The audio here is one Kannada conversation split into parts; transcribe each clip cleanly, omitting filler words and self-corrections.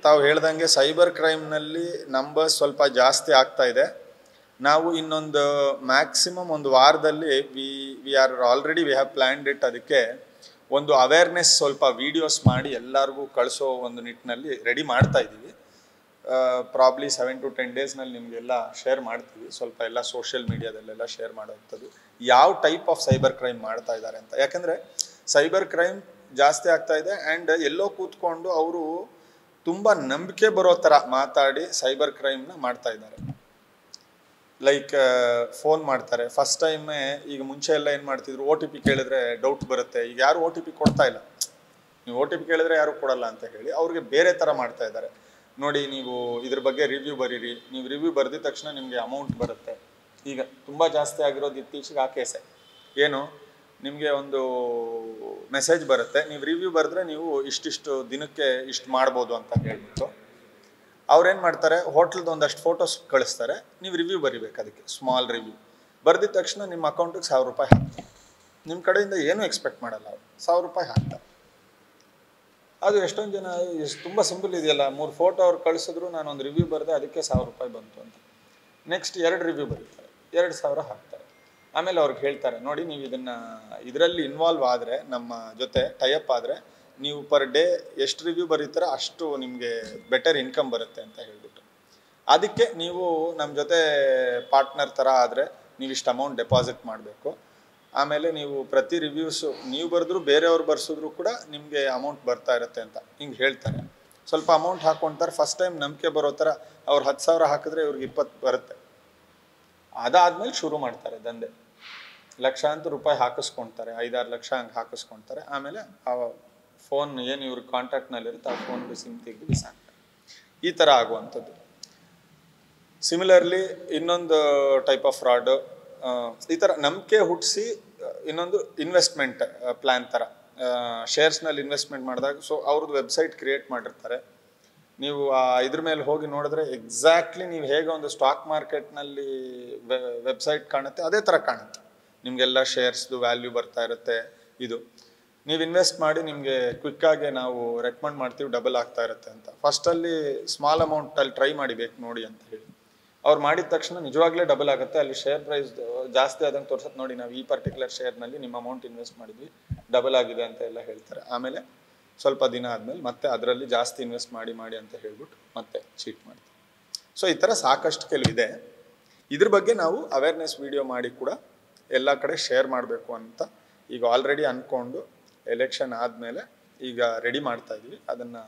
ತಾವು ಹೇಳ್ದಂಗೆ ಸೈಬರ್ ಕ್ರೈಮ್ನಲ್ಲಿ ನಂಬರ್ಸ್ ಸ್ವಲ್ಪ ಜಾಸ್ತಿ ಆಗ್ತಾ ಇದೆ. ನಾವು ಇನ್ನೊಂದು ಮ್ಯಾಕ್ಸಿಮಮ್ ಒಂದು ವಾರದಲ್ಲಿ ವಿ ಹ್ಯಾವ್ ಪ್ಲ್ಯಾನ್ಡ್ ಇಟ್. ಅದಕ್ಕೆ ಒಂದು ಅವೇರ್ನೆಸ್ ಸ್ವಲ್ಪ ವೀಡಿಯೋಸ್ ಮಾಡಿ ಎಲ್ಲರಿಗೂ ಕಳಿಸೋ ಒಂದು ನಿಟ್ಟಿನಲ್ಲಿ ರೆಡಿ ಮಾಡ್ತಾ ಇದ್ದೀವಿ. ಪ್ರಾಬ್ಲಿ 7 to 10 ಡೇಸ್ನಲ್ಲಿ ನಿಮಗೆಲ್ಲ ಶೇರ್ ಮಾಡ್ತೀವಿ. ಸ್ವಲ್ಪ ಎಲ್ಲ ಸೋಷಿಯಲ್ ಮೀಡಿಯಾದಲ್ಲೆಲ್ಲ ಶೇರ್ ಮಾಡೋವಂಥದ್ದು ಯಾವ ಟೈಪ್ ಆಫ್ ಸೈಬರ್ ಕ್ರೈಮ್ ಮಾಡ್ತಾ ಇದ್ದಾರೆ ಅಂತ. ಯಾಕಂದರೆ ಸೈಬರ್ ಕ್ರೈಮ್ ಜಾಸ್ತಿ ಆಗ್ತಾ ಇದೆ ಆ್ಯಂಡ್ ಎಲ್ಲೋ ಕೂತ್ಕೊಂಡು ಅವರು ತುಂಬ ನಂಬಿಕೆ ಬರೋ ಥರ ಮಾತಾಡಿ ಸೈಬರ್ ಕ್ರೈಮ್ನ ಮಾಡ್ತಾ ಇದ್ದಾರೆ. ಲೈಕ್ ಫೋನ್ ಮಾಡ್ತಾರೆ ಫಸ್ಟ್ ಟೈಮೇ. ಈಗ ಮುಂಚೆ ಎಲ್ಲ ಏನು ಮಾಡ್ತಿದ್ರು, OTP ಕೇಳಿದ್ರೆ ಡೌಟ್ ಬರುತ್ತೆ. ಈಗ ಯಾರು OTP ಕೊಡ್ತಾ ಇಲ್ಲ. ನೀವು OTP ಕೇಳಿದ್ರೆ ಯಾರು ಕೊಡಲ್ಲ ಅಂತ ಹೇಳಿ ಅವ್ರಿಗೆ ಬೇರೆ ಥರ ಮಾಡ್ತಾ ಇದ್ದಾರೆ. ನೋಡಿ, ನೀವು ಇದ್ರ ಬಗ್ಗೆ ರಿವ್ಯೂ ಬರೀರಿ, ನೀವು ರಿವ್ಯೂ ಬರೆದಿದ ತಕ್ಷಣ ನಿಮಗೆ ಅಮೌಂಟ್ ಬರುತ್ತೆ. ಈಗ ತುಂಬ ಜಾಸ್ತಿ ಆಗಿರೋದು ಇತ್ತೀಚೆಗೆ ಆ ಕೇಸೆ. ಏನು, ನಿಮಗೆ ಒಂದು ಮೆಸೇಜ್ ಬರುತ್ತೆ, ನೀವು ರಿವ್ಯೂ ಬರೆದ್ರೆ ನೀವು ಇಷ್ಟಿಷ್ಟು ದಿನಕ್ಕೆ ಇಷ್ಟು ಮಾಡ್ಬೋದು ಅಂತ ಹೇಳ್ಬಿಟ್ಟು ಅವ್ರೇನು ಮಾಡ್ತಾರೆ, ಹೋಟ್ಲದ ಒಂದಷ್ಟು ಫೋಟೋಸ್ ಕಳಿಸ್ತಾರೆ, ನೀವು ರಿವ್ಯೂ ಬರಿಬೇಕು. ಅದಕ್ಕೆ ಸ್ಮಾಲ್ ರಿವ್ಯೂ ಬರೆದಿದ ತಕ್ಷಣ ನಿಮ್ಮ ಅಕೌಂಟಿಗೆ ₹1000 ಹಾಕ್ತಾರೆ. ನಿಮ್ಮ ಕಡೆಯಿಂದ ಏನೂ ಎಕ್ಸ್ಪೆಕ್ಟ್ ಮಾಡಲ್ಲ, ಅವರು ₹1000 ಹಾಕ್ತಾರೆ. ಅದು ಎಷ್ಟೊಂದು ಜನ ತುಂಬ ಸಿಂಪಲ್ ಇದೆಯಲ್ಲ, 3 ಫೋಟೋ ಅವ್ರು ಕಳಿಸಿದ್ರು, ನಾನೊಂದು ರಿವ್ಯೂ ಬರೆದೆ, ಅದಕ್ಕೆ ₹1000 ಬಂತು ಅಂತ. ನೆಕ್ಸ್ಟ್ 2 ರಿವ್ಯೂ ಬರೀತಾರೆ, 2000 ಹಾಕ್ತಾರೆ. ಆಮೇಲೆ ಅವ್ರಿಗೆ ಹೇಳ್ತಾರೆ, ನೋಡಿ ನೀವು ಇದರಲ್ಲಿ ಇನ್ವಾಲ್ವ್ ಆದರೆ, ನಮ್ಮ ಜೊತೆ ಟೈಅಪ್ ಆದರೆ, ನೀವು ಪರ್ ಡೇ ಎಷ್ಟು ರಿವ್ಯೂ ಬರೀತಾರೋ ಅಷ್ಟು ನಿಮಗೆ ಬೆಟರ್ ಇನ್ಕಮ್ ಬರುತ್ತೆ ಅಂತ ಹೇಳ್ಬಿಟ್ಟು. ಅದಕ್ಕೆ ನೀವು ನಮ್ಮ ಜೊತೆ ಪಾರ್ಟ್ನರ್ ಥರ ಆದರೆ ನೀವು ಇಷ್ಟು ಅಮೌಂಟ್ ಡೆಪಾಸಿಟ್ ಮಾಡಬೇಕು. ಆಮೇಲೆ ನೀವು ಪ್ರತಿ ರಿವ್ಯೂಸು ನೀವು ಬರೆದ್ರು ಬೇರೆಯವ್ರು ಬರ್ಸಿದ್ರು ಕೂಡ ನಿಮಗೆ ಅಮೌಂಟ್ ಬರ್ತಾ ಇರುತ್ತೆ ಅಂತ ಹಿಂಗೆ ಹೇಳ್ತಾರೆ. ಸ್ವಲ್ಪ ಅಮೌಂಟ್ ಹಾಕ್ಕೊಳ್ತಾರೆ. ಫಸ್ಟ್ ಟೈಮ್ ನಂಬಿಕೆ ಬರೋ ಥರ ಅವ್ರು 10,000 ಹಾಕಿದ್ರೆ ಇವ್ರಿಗೆ 20 ಬರುತ್ತೆ. ಅದಾದ್ಮೇಲೆ ಶುರು ಮಾಡ್ತಾರೆ ದಂಧೆ. ಲಕ್ಷಾಂತರ ರೂಪಾಯಿ ಹಾಕಿಸ್ಕೊಳ್ತಾರೆ, 5-6 ಲಕ್ಷ ಹಂಗೆ ಹಾಕಿಸ್ಕೊಳ್ತಾರೆ. ಆಮೇಲೆ ಆ ಫೋನ್ ಏನು ಇವ್ರಿಗೆ ಕಾಂಟ್ಯಾಕ್ಟ್ನಲ್ಲಿರುತ್ತೆ ಆ ಫೋನ್ಗೆ ಸಿಮ್ ತೆಗೆದು ಬಿಸಾಕ್ತಾರೆ. ಈ ಥರ ಆಗುವಂಥದ್ದು. ಸಿಮಿಲರ್ಲಿ ಇನ್ನೊಂದು ಟೈಪ್ ಆಫ್ ಫ್ರಾಡು, ಈ ಥರ ನಂಬಿಕೆ ಹುಟ್ಟಿಸಿ ಇನ್ನೊಂದು ಇನ್ವೆಸ್ಟ್ಮೆಂಟ್ ಪ್ಲ್ಯಾನ್ ಥರ ಶೇರ್ಸ್ನಲ್ಲಿ ಇನ್ವೆಸ್ಟ್ಮೆಂಟ್ ಮಾಡಿದಾಗ, ಸೊ ಅವ್ರದ್ದು ವೆಬ್ಸೈಟ್ ಕ್ರಿಯೇಟ್ ಮಾಡಿರ್ತಾರೆ. ನೀವು ಇದ್ರ ಮೇಲೆ ಹೋಗಿ ನೋಡಿದ್ರೆ ಎಕ್ಸಾಕ್ಟ್ಲಿ ನೀವು ಹೇಗೆ ಒಂದು ಸ್ಟಾಕ್ ಮಾರ್ಕೆಟ್ನಲ್ಲಿ ವೆಬ್ಸೈಟ್ ಕಾಣುತ್ತೆ ಅದೇ ಥರ ಕಾಣುತ್ತೆ. ನಿಮಗೆಲ್ಲ ಶೇರ್ಸ್ದು ವ್ಯಾಲ್ಯೂ ಬರ್ತಾ ಇರುತ್ತೆ. ಇದು ನೀವು ಇನ್ವೆಸ್ಟ್ ಮಾಡಿ ನಿಮಗೆ ಕ್ವಿಕ್ಕಾಗಿ ನಾವು ರೆಕಮೆಂಡ್ ಮಾಡ್ತೀವಿ, ಡಬಲ್ ಆಗ್ತಾ ಇರುತ್ತೆ ಅಂತ. ಫಸ್ಟಲ್ಲಿ ಸ್ಮಾಲ್ ಅಮೌಂಟಲ್ಲಿ ಟ್ರೈ ಮಾಡಿಬೇಕು ನೋಡಿ ಅಂತ ಹೇಳಿ ಅವ್ರು ಮಾಡಿದ ತಕ್ಷಣ ನಿಜವಾಗ್ಲೇ ಡಬಲ್ ಆಗುತ್ತೆ. ಅಲ್ಲಿ ಶೇರ್ ಪ್ರೈಸ್ ಜಾಸ್ತಿ ಆದಂಗೆ ತೋರಿಸುತ್ತೆ. ನೋಡಿ, ನಾವು ಈ ಪರ್ಟಿಕ್ಯುಲರ್ ಶೇರ್ನಲ್ಲಿ ನಿಮ್ಮ ಅಮೌಂಟ್ ಇನ್ವೆಸ್ಟ್ ಮಾಡಿದ್ವಿ, ಡಬಲ್ ಆಗಿದೆ ಅಂತ ಎಲ್ಲ ಹೇಳ್ತಾರೆ. ಆಮೇಲೆ ಸ್ವಲ್ಪ ದಿನ ಆದಮೇಲೆ ಮತ್ತೆ ಅದರಲ್ಲಿ ಜಾಸ್ತಿ ಇನ್ವೆಸ್ಟ್ ಮಾಡಿ ಅಂತ ಹೇಳ್ಬಿಟ್ಟು ಮತ್ತೆ ಚೀಟ್ ಮಾಡ್ತೀವಿ. ಸೊ ಈ ಥರ ಸಾಕಷ್ಟು ಕೆಲವಿದೆ. ಇದ್ರ ಬಗ್ಗೆ ನಾವು ಅವೇರ್ನೆಸ್ ವಿಡಿಯೋ ಮಾಡಿ ಕೂಡ ಎಲ್ಲ ಕಡೆ ಶೇರ್ ಮಾಡಬೇಕು ಅಂತ ಈಗ ಆಲ್ರೆಡಿ ಅಂದ್ಕೊಂಡು ಎಲೆಕ್ಷನ್ ಆದಮೇಲೆ ಈಗ ರೆಡಿ ಮಾಡ್ತಾ ಇದ್ದೀವಿ. ಅದನ್ನು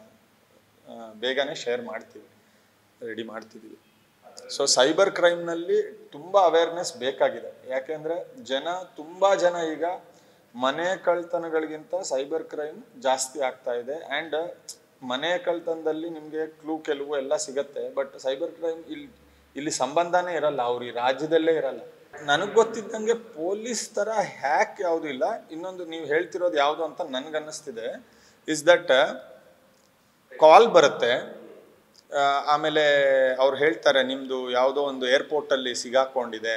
ಬೇಗನೆ ಶೇರ್ ಮಾಡ್ತೀವಿ, ರೆಡಿ ಮಾಡ್ತಿದ್ದೀವಿ. ಸೊ ಸೈಬರ್ ಕ್ರೈಮ್ನಲ್ಲಿ ತುಂಬ ಅವೇರ್ನೆಸ್ ಬೇಕಾಗಿದೆ. ಯಾಕೆಂದರೆ ತುಂಬ ಜನ ಈಗ ಮನೆ ಕಳ್ತನಗಳಿಗಿಂತ ಸೈಬರ್ ಕ್ರೈಮ್ ಜಾಸ್ತಿ ಆಗ್ತಾ ಇದೆ. ಆ್ಯಂಡ್ ಮನೆ ಕಳ್ತನದಲ್ಲಿ ನಿಮಗೆ ಕ್ಲೂ ಕೆಲವು ಎಲ್ಲ ಸಿಗತ್ತೆ. ಬಟ್ ಸೈಬರ್ ಕ್ರೈಮ್ ಇಲ್ಲಿ ಸಂಬಂಧನೇ ಇರಲ್ಲ, ಅವ್ರು ಈ ರಾಜ್ಯದಲ್ಲೇ ಇರಲ್ಲ. ನನಗೆ ಗೊತ್ತಿದ್ದಂಗೆ ಪೊಲೀಸ್ ಥರ ಹ್ಯಾಕ್ ಯಾವುದೂ ಇಲ್ಲ. ಇನ್ನೊಂದು ನೀವು ಹೇಳ್ತಿರೋದು ಯಾವುದು ಅಂತ ನನಗನ್ನಿಸ್ತಿದೆ ಇಸ್ ದಟ್ ಕಾಲ್ ಬರುತ್ತೆ. ಆಮೇಲೆ ಅವ್ರು ಹೇಳ್ತಾರೆ ನಿಮ್ಮದು ಯಾವುದೋ ಒಂದು ಏರ್ಪೋರ್ಟಲ್ಲಿ ಸಿಗಾಕೊಂಡಿದೆ,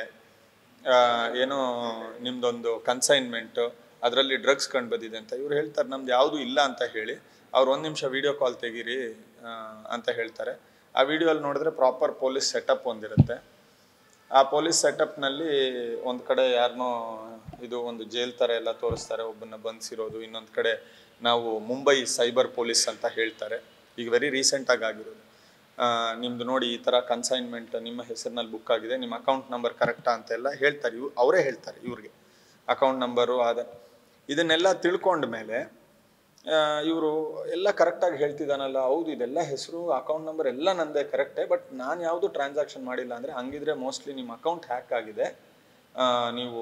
ಏನೋ ನಿಮ್ಮದೊಂದು ಕನ್ಸೈನ್ಮೆಂಟು, ಅದರಲ್ಲಿ ಡ್ರಗ್ಸ್ ಕಂಡು ಬಂದಿದೆ ಅಂತ. ಇವ್ರು ಹೇಳ್ತಾರೆ ನಮ್ದು ಯಾವುದೂ ಇಲ್ಲ ಅಂತ ಹೇಳಿ ಅವ್ರು 1 ನಿಮಿಷ ವೀಡಿಯೋ ಕಾಲ್ ತೆಗೀರಿ ಅಂತ ಹೇಳ್ತಾರೆ. ಆ ವಿಡಿಯೋಲ್ಲಿ ನೋಡಿದ್ರೆ ಪ್ರಾಪರ್ ಪೊಲೀಸ್ ಸೆಟಪ್ ಒಂದಿರುತ್ತೆ. ಆ ಪೊಲೀಸ್ ಸೆಟಪ್ನಲ್ಲಿ ಒಂದು ಕಡೆ ಯಾರನ್ನೋ ಇದು ಒಂದು ಜೈಲ್ ಥರ ಎಲ್ಲ ತೋರಿಸ್ತಾರೆ, ಒಬ್ಬನ್ನ ಬಂಧಿಸಿರೋದು. ಇನ್ನೊಂದು ಕಡೆ ನಾವು ಮುಂಬೈ ಸೈಬರ್ ಪೊಲೀಸ್ ಅಂತ ಹೇಳ್ತಾರೆ. ಈಗ ವೆರಿ ರೀಸೆಂಟಾಗಿ ಆಗಿರೋದು. ನಿಮ್ಮದು ನೋಡಿ ಈ ಥರ ಕನ್ಸೈನ್ಮೆಂಟ್ ನಿಮ್ಮ ಹೆಸರಿನಲ್ಲಿ ಬುಕ್ ಆಗಿದೆ, ನಿಮ್ಮ ಅಕೌಂಟ್ ನಂಬರ್ ಕರೆಕ್ಟಾ ಅಂತೆಲ್ಲ ಹೇಳ್ತಾರೆ. ಅವರೇ ಹೇಳ್ತಾರೆ ಇವ್ರಿಗೆ ಅಕೌಂಟ್ ನಂಬರು ಇದನ್ನೆಲ್ಲ ತಿಳ್ಕೊಂಡ ಮೇಲೆ ಇವರು ಎಲ್ಲ ಕರೆಕ್ಟಾಗಿ ಹೇಳ್ತಿದ್ದಾನಲ್ಲ, ಹೌದು ಇದೆಲ್ಲ ಹೆಸರು ಅಕೌಂಟ್ ನಂಬರ್ ಎಲ್ಲ ನಂದೇ ಕರೆಕ್ಟೇ, ಬಟ್ ನಾನು ಯಾವುದು ಟ್ರಾನ್ಸಾಕ್ಷನ್ ಮಾಡಿಲ್ಲ ಅಂದರೆ ಹಂಗಿದ್ರೆ ಮೋಸ್ಟ್ಲಿ ನಿಮ್ಮ ಅಕೌಂಟ್ ಹ್ಯಾಕ್ ಆಗಿದೆ. ನೀವು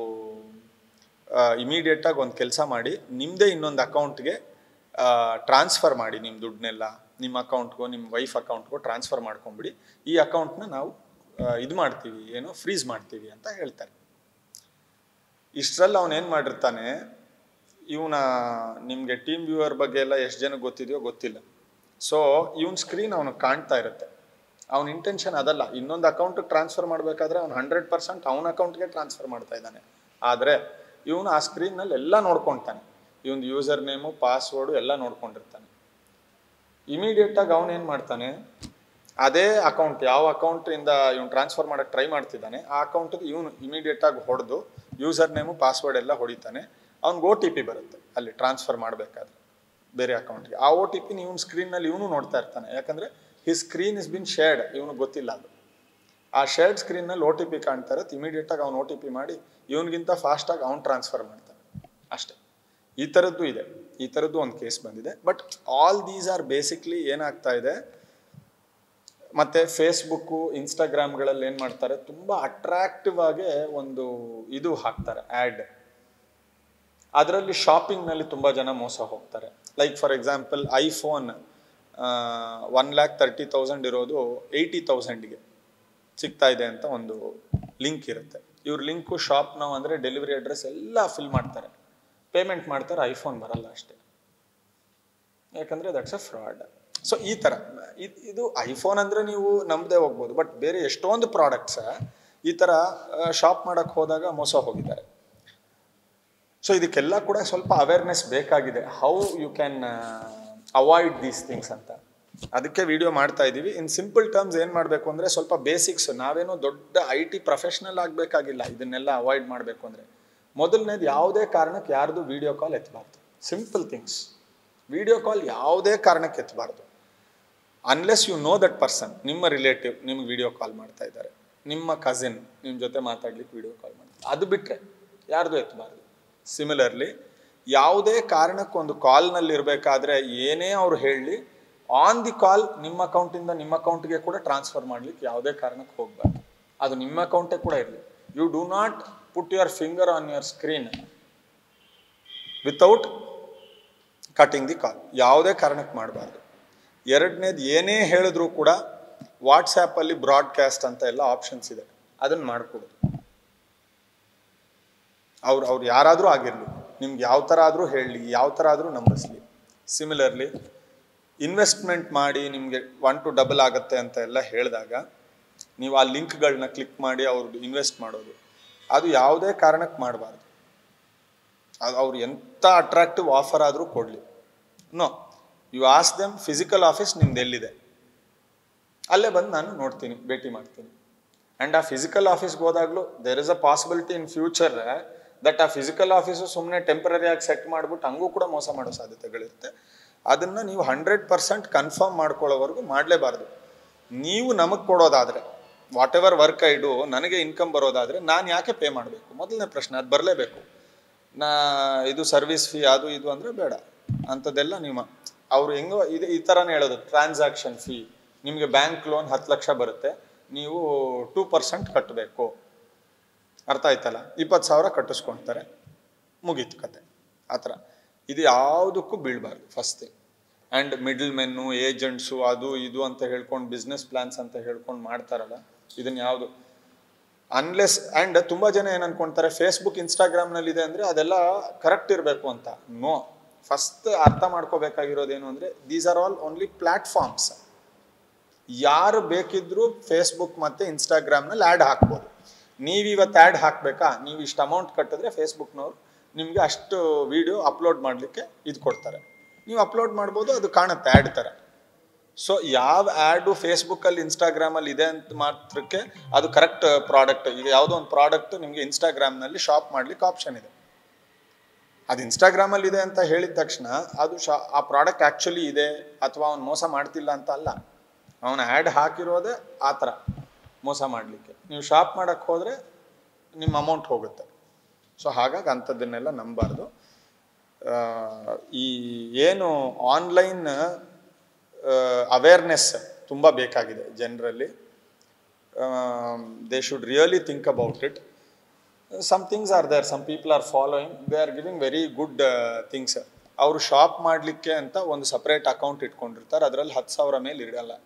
ಇಮಿಡಿಯೇಟಾಗಿ ಒಂದು ಕೆಲಸ ಮಾಡಿ, ನಿಮ್ಮದೇ ಇನ್ನೊಂದು ಅಕೌಂಟ್ಗೆ ಟ್ರಾನ್ಸ್ಫರ್ ಮಾಡಿ ನಿಮ್ಮ ದುಡ್ಡನ್ನೆಲ್ಲ. ನಿಮ್ಮ ಅಕೌಂಟ್ಗೋ ನಿಮ್ಮ ವೈಫ್ ಅಕೌಂಟ್ಗೋ ಟ್ರಾನ್ಸ್ಫರ್ ಮಾಡ್ಕೊಂಬಿಡಿ. ಈ ಅಕೌಂಟ್ನ ನಾವು ಇದು ಮಾಡ್ತೀವಿ, ಏನೋ ಫ್ರೀಸ್ ಮಾಡ್ತೀವಿ ಅಂತ ಹೇಳ್ತಾರೆ. ಇಷ್ಟರಲ್ಲಿ ಅವನೇನು ಮಾಡಿರ್ತಾನೆ, ಇವನ ನಿಮಗೆ ಟೀಮ್ ವ್ಯೂವರ್ ಬಗ್ಗೆ ಎಲ್ಲ ಎಷ್ಟು ಜನಕ್ಕೆ ಗೊತ್ತಿದೆಯೋ ಗೊತ್ತಿಲ್ಲ. ಸೊ ಇವನ್ ಸ್ಕ್ರೀನ್ ಅವನಿಗೆ ಕಾಣ್ತಾ ಇರುತ್ತೆ. ಅವನ ಇಂಟೆನ್ಷನ್ ಅದಲ್ಲ, ಇನ್ನೊಂದು ಅಕೌಂಟಿಗೆ ಟ್ರಾನ್ಸ್ಫರ್ ಮಾಡಬೇಕಾದ್ರೆ ಅವ್ನು 100% ಅವನ ಅಕೌಂಟ್ಗೆ ಟ್ರಾನ್ಸ್ಫರ್ ಮಾಡ್ತಾ ಇದ್ದಾನೆ. ಆದರೆ ಇವನು ಆ ಸ್ಕ್ರೀನ್ನಲ್ಲಿ ಎಲ್ಲ ನೋಡ್ಕೊತಾನೆ. ಇವನ್ ಯೂಸರ್ ನೇಮು ಪಾಸ್ವರ್ಡು ಎಲ್ಲ ನೋಡ್ಕೊಂಡಿರ್ತಾನೆ. ಇಮಿಡಿಯೇಟಾಗಿ ಅವನೇನು ಮಾಡ್ತಾನೆ, ಅದೇ ಅಕೌಂಟ್ ಯಾವ ಅಕೌಂಟಿಂದ ಇವನು ಟ್ರಾನ್ಸ್ಫರ್ ಮಾಡೋಕ್ಕೆ ಟ್ರೈ ಮಾಡ್ತಿದ್ದಾನೆ ಆ ಅಕೌಂಟಿಗೆ ಇವನು ಇಮಿಡಿಯೇಟಾಗಿ ಹೊಡೆದು ಯೂಸರ್ ನೇಮು ಪಾಸ್ವರ್ಡ್ ಎಲ್ಲ ಹೊಡಿತಾನೆ. ಅವ್ನಿಗೆ OTP ಬರುತ್ತೆ ಅಲ್ಲಿ ಟ್ರಾನ್ಸ್ಫರ್ ಮಾಡಬೇಕಾದ್ರೆ ಬೇರೆ ಅಕೌಂಟ್ಗೆ. ಆ OTP ಇವನು ಸ್ಕ್ರೀನಲ್ಲಿ ಇವನು ನೋಡ್ತಾ ಇರ್ತಾನೆ, ಯಾಕಂದರೆ his screen is been shared, ಇವನು ಗೊತ್ತಿಲ್ಲ ಅದು. ಆ ಶೇರ್ಡ್ ಸ್ಕ್ರೀನಲ್ಲಿ OTP ಕಾಣ್ತಾ ಇರುತ್ತೆ, ಇಮಿಡಿಯೇಟಾಗಿ ಅವ್ನು OTP ಮಾಡಿ ಇವನಿಗಿಂತ ಫಾಸ್ಟಾಗಿ ಅವ್ನು ಟ್ರಾನ್ಸ್ಫರ್ ಮಾಡ್ತಾನೆ ಅಷ್ಟೇ. ಈ ಥರದ್ದು ಇದೆ, ಈ ಥರದ್ದು ಒಂದು ಕೇಸ್ ಬಂದಿದೆ. But all these are basically ಏನಾಗ್ತಾ ಇದೆ, ಮತ್ತು ಫೇಸ್ಬುಕ್ಕು ಇನ್ಸ್ಟಾಗ್ರಾಮ್ಗಳಲ್ಲಿ ಏನು ಮಾಡ್ತಾರೆ, ತುಂಬ ಅಟ್ರಾಕ್ಟಿವ್ ಆಗಿ ಒಂದು ಇದು ಹಾಕ್ತಾರೆ ಆ್ಯಡ್. ಅದರಲ್ಲಿ ಶಾಪಿಂಗ್ನಲ್ಲಿ ತುಂಬ ಜನ ಮೋಸ ಹೋಗ್ತಾರೆ. ಲೈಕ್ ಫಾರ್ ಎಕ್ಸಾಂಪಲ್ ಐಫೋನ್ 1,30,000 ಇರೋದು 80,000ಗೆ ಸಿಗ್ತಾ ಇದೆ ಅಂತ ಒಂದು ಲಿಂಕ್ ಇರುತ್ತೆ. ಇವ್ರ ಲಿಂಕು ಶಾಪ್ ನಾವು ಅಂದರೆ ಡೆಲಿವರಿ ಅಡ್ರೆಸ್ ಎಲ್ಲ ಫಿಲ್ ಮಾಡ್ತಾರೆ, ಪೇಮೆಂಟ್ ಮಾಡ್ತಾರೆ, ಐಫೋನ್ ಬರಲ್ಲ ಅಷ್ಟೇ, ಯಾಕಂದರೆ ದಟ್ಸ್ ಅ ಫ್ರಾಡ್. ಸೊ ಈ ಥರ ಇದು ಐಫೋನ್ ಅಂದರೆ ನೀವು ನಂಬದೇ ಹೋಗ್ಬೋದು, ಬಟ್ ಬೇರೆ ಎಷ್ಟೊಂದು ಪ್ರಾಡಕ್ಟ್ಸ ಈ ಥರ ಶಾಪ್ ಮಾಡೋಕ್ಕೆ ಹೋದಾಗ ಮೋಸ ಹೋಗಿದ್ದಾರೆ. ಸೊ ಇದಕ್ಕೆಲ್ಲ ಕೂಡ ಸ್ವಲ್ಪ ಅವೇರ್ನೆಸ್ ಬೇಕಾಗಿದೆ, how you can avoid these things ಅಂತ. ಅದಕ್ಕೆ ವಿಡಿಯೋ ಮಾಡ್ತಾ ಇದ್ದೀವಿ. ಇನ್ ಸಿಂಪಲ್ ಟರ್ಮ್ಸ್ ಏನು ಮಾಡಬೇಕು ಅಂದರೆ ಸ್ವಲ್ಪ ಬೇಸಿಕ್ಸ್, ನಾವೇನೋ ದೊಡ್ಡ IT ಪ್ರೊಫೆಷ್ನಲ್ ಆಗಬೇಕಾಗಿಲ್ಲ ಇದನ್ನೆಲ್ಲ ಅವಾಯ್ಡ್ ಮಾಡಬೇಕು ಅಂದರೆ. ಮೊದಲನೇದು, ಯಾವುದೇ ಕಾರಣಕ್ಕೆ ಯಾರ್ದು ವಿಡಿಯೋ ಕಾಲ್ ಎತ್ತಬಾರ್ದು. ಸಿಂಪಲ್ ಥಿಂಗ್ಸ್, ವಿಡಿಯೋ ಕಾಲ್ ಯಾವುದೇ ಕಾರಣಕ್ಕೆ ಎತ್ತಬಾರ್ದು unless you know that person. ನಿಮ್ಮ ರಿಲೇಟಿವ್ ನಿಮ್ಗೆ ವಿಡಿಯೋ ಕಾಲ್ ಮಾಡ್ತಾ ಇದ್ದಾರೆ, ನಿಮ್ಮ ಕಸಿನ್ ನಿಮ್ಮ ಜೊತೆ ಮಾತಾಡ್ಲಿಕ್ಕೆ ವಿಡಿಯೋ ಕಾಲ್ ಮಾಡ್ತಾರೆ, ಅದು ಬಿಟ್ಟರೆ ಯಾರ್ದು ಎತ್ತಬಾರ್ದು. ಸಿಮಿಲರ್ಲಿ ಯಾವುದೇ ಕಾರಣಕ್ಕೊಂದು ಕಾಲ್ನಲ್ಲಿ ಇರಬೇಕಾದ್ರೆ ಏನೇ ಅವ್ರು ಹೇಳಲಿ, ಆನ್ ದಿ ಕಾಲ್ ನಿಮ್ಮ ಅಕೌಂಟಿಂದ ನಿಮ್ಮ ಅಕೌಂಟ್ಗೆ ಕೂಡ ಟ್ರಾನ್ಸ್ಫರ್ ಮಾಡಲಿಕ್ಕೆ ಯಾವುದೇ ಕಾರಣಕ್ಕೆ ಹೋಗಬಾರ್ದು. ಅದು ನಿಮ್ಮ ಅಕೌಂಟೇ ಕೂಡ ಇರಲಿ. You do not put your finger on your screen without cutting the call, ಯಾವುದೇ ಕಾರಣಕ್ಕೆ ಮಾಡಬಾರ್ದು. ಎರಡನೇದು, ಏನೇ ಹೇಳಿದ್ರು ಕೂಡ ವಾಟ್ಸ್ಯಾಪಲ್ಲಿ ಬ್ರಾಡ್ಕಾಸ್ಟ್ ಅಂತ ಎಲ್ಲ ಆಪ್ಷನ್ಸ್ ಇದೆ, ಅದನ್ನು ಮಾಡಿಕೊಡೋದು. ಅವ್ರು ಯಾರಾದರೂ ಆಗಿರಲಿ, ನಿಮ್ಗೆ ಯಾವ ಥರ ಆದರೂ ಹೇಳಲಿ, ಯಾವ ಥರ ಆದರೂ ನಂಬಿಸ್ಲಿ. ಸಿಮಿಲರ್ಲಿ ಇನ್ವೆಸ್ಟ್ಮೆಂಟ್ ಮಾಡಿ ನಿಮಗೆ 1 to double ಆಗುತ್ತೆ ಅಂತ ಎಲ್ಲ ಹೇಳಿದಾಗ ನೀವು ಆ ಲಿಂಕ್ಗಳನ್ನ ಕ್ಲಿಕ್ ಮಾಡಿ ಅವ್ರದ್ದು ಇನ್ವೆಸ್ಟ್ ಮಾಡೋದು, ಅದು ಯಾವುದೇ ಕಾರಣಕ್ಕೆ ಮಾಡಬಾರ್ದು. ಅದು ಅವ್ರು ಎಂಥ ಅಟ್ರಾಕ್ಟಿವ್ ಆಫರ್ ಆದರೂ ಕೊಡಲಿ, no, you ask them physical office ನಿಮ್ದು ಎಲ್ಲಿದೆ ಅಲ್ಲೇ ಬಂದು ನಾನು ನೋಡ್ತೀನಿ, ಭೇಟಿ ಮಾಡ್ತೀನಿ. ಆ್ಯಂಡ್ ಆ ಫಿಸಿಕಲ್ ಆಫೀಸ್ಗೆ ಹೋದಾಗಲೂ there is a possibility in future that ಆ ಫಿಸಿಕಲ್ ಆಫೀಸು ಸುಮ್ಮನೆ ಟೆಂಪ್ರರಿಯಾಗಿ ಸೆಟ್ ಮಾಡಿಬಿಟ್ಟು ಹಂಗೂ ಕೂಡ ಮೋಸ ಮಾಡೋ ಸಾಧ್ಯತೆಗಳಿರುತ್ತೆ. ಅದನ್ನು ನೀವು 100% ಕನ್ಫರ್ಮ್ ಮಾಡ್ಕೊಳ್ಳೋವರೆಗೂ ಮಾಡಲೇಬಾರ್ದು. ನೀವು ನಮಗೆ ಕೊಡೋದಾದರೆ, whatever work I do, ನನಗೆ ಇನ್ಕಮ್ ಬರೋದಾದರೆ ನಾನು ಯಾಕೆ ಪೇ ಮಾಡಬೇಕು? ಮೊದಲನೇ ಪ್ರಶ್ನೆ ಅದು ಬರಲೇಬೇಕು. ಇದು ಸರ್ವಿಸ್ ಫೀ ಅದು ಇದು ಅಂದರೆ ಬೇಡ, ಅಂಥದ್ದೆಲ್ಲ ನಿಮ್ಮ ಅವರು ಹೆಂಗೋ ಇದು ಈ ಥರನೇ ಹೇಳೋದು. ಟ್ರಾನ್ಸಾಕ್ಷನ್ ಫೀ, ನಿಮಗೆ ಬ್ಯಾಂಕ್ ಲೋನ್ 10 ಲಕ್ಷ ಬರುತ್ತೆ, ನೀವು 2% ಕಟ್ಟಬೇಕು, ಅರ್ಥ ಆಯ್ತಲ್ಲ, 20,000 ಕಟ್ಟಿಸ್ಕೊಳ್ತಾರೆ, ಮುಗೀತು ಕತೆ. ಆ ಥರ ಇದು ಯಾವುದಕ್ಕೂ ಬೀಳಬಾರ್ದು first thing. And middle men, agents, ಅದು ಇದು ಅಂತ ಹೇಳ್ಕೊಂಡು ಬಿಸ್ನೆಸ್ ಪ್ಲ್ಯಾನ್ಸ್ ಅಂತ ಹೇಳ್ಕೊಂಡು ಮಾಡ್ತಾರಲ್ಲ, ಇದನ್ನು ಯಾವುದು ಅನ್ಲೆಸ್. ಆ್ಯಂಡ್ ತುಂಬ ಜನ ಏನು ಅನ್ಕೊಳ್ತಾರೆ, ಫೇಸ್ಬುಕ್ ಇನ್ಸ್ಟಾಗ್ರಾಮ್ನಲ್ಲಿದೆ ಅಂದರೆ ಅದೆಲ್ಲ ಕರೆಕ್ಟ್ ಇರಬೇಕು ಅಂತ. ನೋ, ಫಸ್ಟ್ ಅರ್ಥ ಮಾಡ್ಕೋಬೇಕಾಗಿರೋದೇನು ಅಂದರೆ these are all only platforms. ಯಾರು ಬೇಕಿದ್ರೂ ಫೇಸ್ಬುಕ್ ಮತ್ತು ಇನ್ಸ್ಟಾಗ್ರಾಮ್ನಲ್ಲಿ ಆ್ಯಡ್ ಹಾಕ್ಬೋದು. ನೀವಿವತ್ತು ಆ್ಯಡ್ ಹಾಕಬೇಕಾ, ನೀವು ಇಷ್ಟು ಅಮೌಂಟ್ ಕಟ್ಟಿದ್ರೆ ಫೇಸ್ಬುಕ್ನವರು ನಿಮಗೆ ಅಷ್ಟು ವಿಡಿಯೋ ಅಪ್ಲೋಡ್ ಮಾಡಲಿಕ್ಕೆ ಇದು ಕೊಡ್ತಾರೆ, ನೀವು ಅಪ್ಲೋಡ್ ಮಾಡ್ಬೋದು, ಅದು ಕಾಣುತ್ತೆ ಆ್ಯಡ್ ಥರ. ಸೊ ಯಾವ ಆ್ಯಡು ಫೇಸ್ಬುಕ್ಕಲ್ಲಿ ಇನ್ಸ್ಟಾಗ್ರಾಮಲ್ಲಿ ಇದೆ ಅಂತ ಮಾತ್ರಕ್ಕೆ ಅದು ಕರೆಕ್ಟ್ ಪ್ರಾಡಕ್ಟ್. ಈಗ ಯಾವುದೋ ಒಂದು ಪ್ರಾಡಕ್ಟ್ ನಿಮಗೆ ಇನ್ಸ್ಟಾಗ್ರಾಮ್ನಲ್ಲಿ ಶಾಪ್ ಮಾಡಲಿಕ್ಕೆ ಆಪ್ಷನ್ ಇದೆ, ಅದು ಇನ್ಸ್ಟಾಗ್ರಾಮಲ್ಲಿ ಇದೆ ಅಂತ ಹೇಳಿದ ತಕ್ಷಣ ಅದು ಆ ಪ್ರಾಡಕ್ಟ್ ಆ್ಯಕ್ಚುಲಿ ಇದೆ ಅಥವಾ ಅವ್ನು ಮೋಸ ಮಾಡ್ತಿಲ್ಲ ಅಂತ ಅಲ್ಲ, ಅವನು ಆ್ಯಡ್ ಹಾಕಿರೋದೇ ಆ ಥರ ಮೋಸ ಮಾಡಲಿಕ್ಕೆ. ನೀವು ಶಾಪ್ ಮಾಡೋಕ್ಕೆ ಹೋದರೆ ನಿಮ್ಮ ಅಮೌಂಟ್ ಹೋಗುತ್ತೆ. ಸೊ ಹಾಗಾಗಿ ಅಂಥದ್ದನ್ನೆಲ್ಲ ನಂಬಾರ್ದು. ಈ ಏನು ಆನ್ಲೈನ್ ಅವೇರ್ನೆಸ್ ತುಂಬ ಬೇಕಾಗಿದೆ ಜನರಲ್ಲಿ. They should really think about it. Some things are there, some people are following, they are giving very good things. ಅವರು ಶಾಪ್ ಮಾಡಲಿಕ್ಕೆ ಅಂತ ಒಂದು ಸಪ್ರೇಟ್ ಅಕೌಂಟ್ ಇಟ್ಕೊಂಡಿರ್ತಾರೆ, ಅದರಲ್ಲಿ 10,000 ಮೇಲೆ ಇರಲ್ಲ.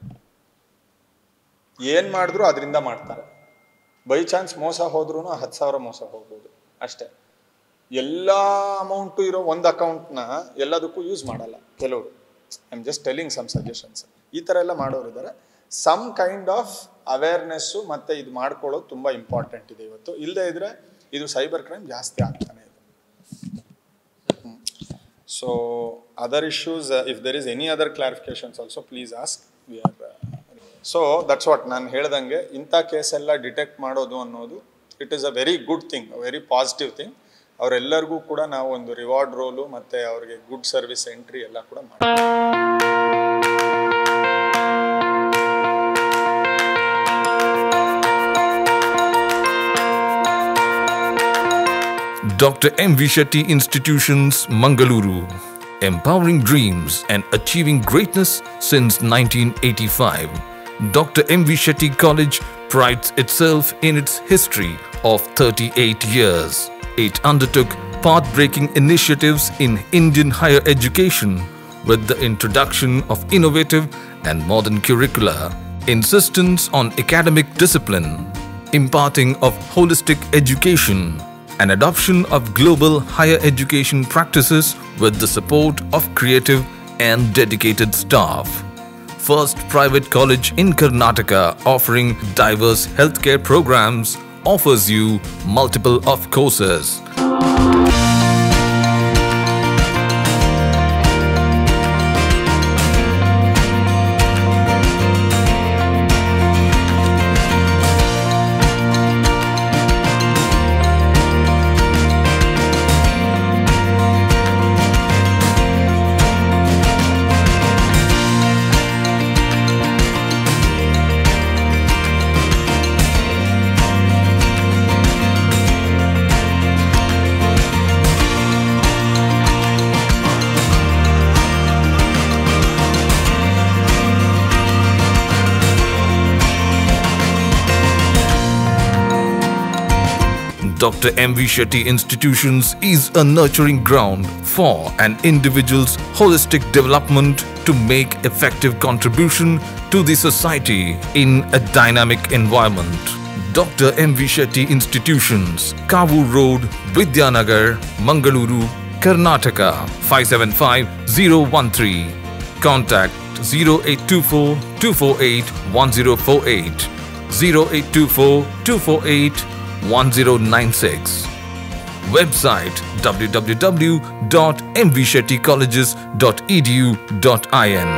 ಏನು ಮಾಡಿದ್ರು ಅದರಿಂದ ಮಾಡ್ತಾರೆ. ಬೈ ಚಾನ್ಸ್ ಮೋಸ ಹೋದ್ರೂ 10,000 ಮೋಸ ಹೋಗ್ಬೋದು ಅಷ್ಟೇ. ಎಲ್ಲ ಅಮೌಂಟು ಇರೋ ಒಂದು ಅಕೌಂಟ್ನ ಎಲ್ಲದಕ್ಕೂ ಯೂಸ್ ಮಾಡಲ್ಲ ಕೆಲವರು. I am just telling some suggestions. ಈ ಥರ ಎಲ್ಲ ಮಾಡೋರು ಇದ್ದಾರೆ. ಸಮ್ ಕೈಂಡ್ ಆಫ್ ಅವೇರ್ನೆಸ್ಸು ಮತ್ತು ಇದು ಮಾಡ್ಕೊಳ್ಳೋದು ತುಂಬ ಇಂಪಾರ್ಟೆಂಟ್ ಇದೆ ಇವತ್ತು. ಇಲ್ಲದೇ ಇದ್ದರೆ ಇದು ಸೈಬರ್ ಕ್ರೈಮ್ ಜಾಸ್ತಿ ಆಗ್ತಾನೆ ಇದೆ. So other issues, if there is any other clarifications also, please ask. We are so that's what ನಾನು ಹೇಳ್ದಂಗೆ ಇಂಥ ಕೇಸೆಲ್ಲ ಡಿಟೆಕ್ಟ್ ಮಾಡೋದು ಅನ್ನೋದು it is a very good thing, very positive thing. ಅವರೆಲ್ಲರಿಗೂ ಕೂಡ ನಾವು ಒಂದು ರಿವಾರ್ಡ್ ರೋಲು ಮತ್ತು ಅವ್ರಿಗೆ ಗುಡ್ ಸರ್ವಿಸ್ ಎಂಟ್ರಿ ಎಲ್ಲ ಕೂಡ ಮಾಡ್ತೀವಿ. Dr. M.V. Shetty Institutions, Mangaluru. Empowering dreams and achieving greatness since 1985. Dr. M.V. Shetty College prides itself in its history of 38 years. It undertook path-breaking initiatives in Indian higher education with the introduction of innovative and modern curricula, insistence on academic discipline, imparting of holistic education, and adoption of global higher education practices with the support of creative and dedicated staff. First private college in Karnataka offering diverse healthcare programs offers you multiple of courses. Dr. M.V. Shetty Institutions is a nurturing ground for an individual's holistic development to make effective contribution to the society in a dynamic environment. Dr. M.V. Shetty Institutions, Kavu Road, Vidyanagar, Mangaluru, Karnataka 575013. Contact 0824 248 1048, 0824 248 1096. Website www.mvshettycolleges.edu.in.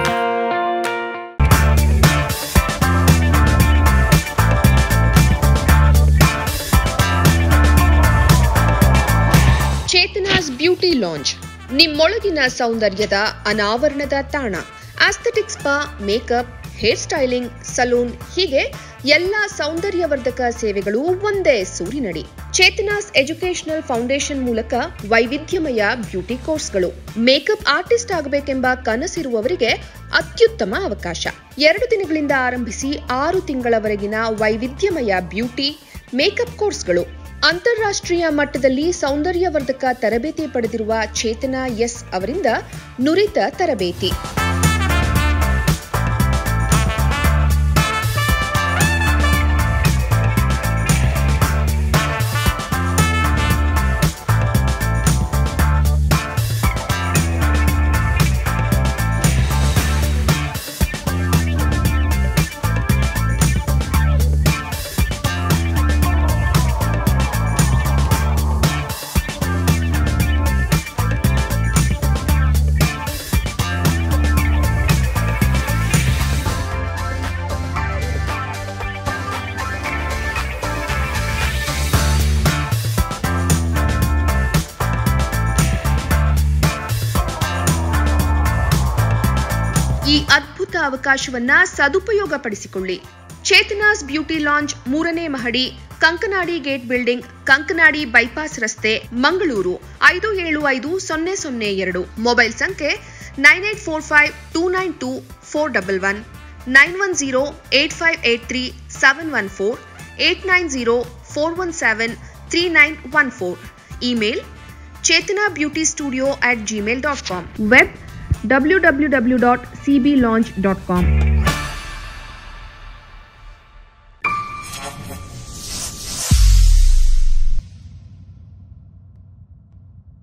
Chetana's beauty lounge, ನಿಮ್ಮೊಳಗಿನ ಸೌಂದರ್ಯದ ಅನಾವರಣದ ತಾಣ. Aesthetic spa, makeup, hair styling, salon ಹೀಗೆ ಎಲ್ಲ ಸೌಂದರ್ಯವರ್ಧಕ ಸೇವೆಗಳು ಒಂದೇ ಸೂರಿನಡಿ. ಚೇತನಾಸ್ ಎಜುಕೇಶನಲ್ ಫೌಂಡೇಶನ್ ಮೂಲಕ ವೈವಿಧ್ಯಮಯ ಬ್ಯೂಟಿ ಕೋರ್ಸ್ಗಳು. ಮೇಕಪ್ ಆರ್ಟಿಸ್ಟ್ ಆಗಬೇಕೆಂಬ ಕನಸಿರುವವರಿಗೆ ಅತ್ಯುತ್ತಮ ಅವಕಾಶ. 2 ದಿನಗಳಿಂದ ಆರಂಭಿಸಿ 6 ತಿಂಗಳವರೆಗಿನ ವೈವಿಧ್ಯಮಯ ಬ್ಯೂಟಿ ಮೇಕಪ್ ಕೋರ್ಸ್ಗಳು. ಅಂತಾರಾಷ್ಟ್ರೀಯ ಮಟ್ಟದಲ್ಲಿ ಸೌಂದರ್ಯವರ್ಧಕ ತರಬೇತಿ ಪಡೆದಿರುವ ಚೇತನಾ ಎಸ್ ಅವರಿಂದ ನುರಿತ ತರಬೇತಿ. ಈ ಅದ್ಭುತ ಅವಕಾಶವನ್ನ ಸದುಪಯೋಗಪಡಿಸಿಕೊಳ್ಳಿ. ಚೇತನಾಸ್ ಬ್ಯೂಟಿ ಲಾಂಜ್ 3ನೇ ಮಹಡಿ, Kankanadi gate building, Kankanadi bypass ರಸ್ತೆ, ಮಂಗಳೂರು 575002. ಮೊಬೈಲ್ ಸಂಖ್ಯೆ 9845292411, 9108583714, 8904173914. Email chetanabeautystudio@gmail.com. Web www.cblaunch.com.